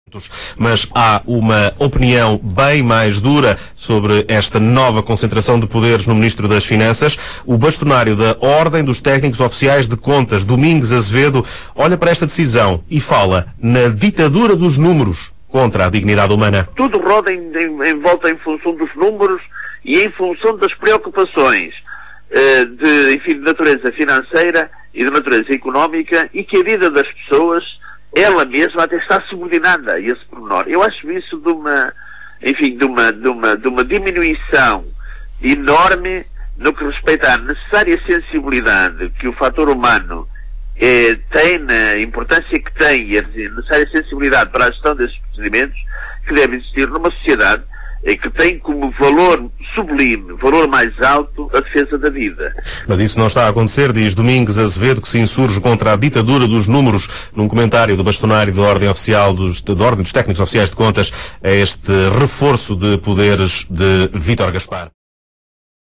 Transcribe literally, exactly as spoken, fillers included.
Mas há uma opinião bem mais dura sobre esta nova concentração de poderes no Ministro das Finanças. O bastonário da Ordem dos Técnicos Oficiais de Contas, Domingos Azevedo, olha para esta decisão e fala na ditadura dos números contra a dignidade humana. Tudo roda em, em, em volta em função dos números e em função das preocupações uh, de, enfim, de natureza financeira e de natureza económica, e que a vida das pessoas, ela mesma até está subordinada a esse pormenor. Eu acho isso de uma, enfim, de uma, de uma, de uma diminuição enorme no que respeita à necessária sensibilidade que o fator humano eh, tem, na importância que tem, e a necessária sensibilidade para a gestão desses procedimentos, que deve existir numa sociedade eh, que tem como valor sublime, valor mais alto, a defesa da vida. Mas isso não está a acontecer, diz Domingos Azevedo, que se insurge contra a ditadura dos números, num comentário do bastonário da Ordem Oficial dos, da Ordem dos Técnicos Oficiais de Contas a este reforço de poderes de Vítor Gaspar.